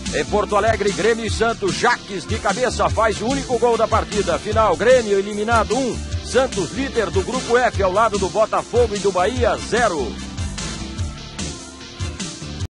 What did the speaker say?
Em Porto Alegre, Grêmio e Santos, Jaques de cabeça faz o único gol da partida. Final, Grêmio eliminado 1, Santos líder do Grupo F ao lado do Botafogo e do Bahia 0.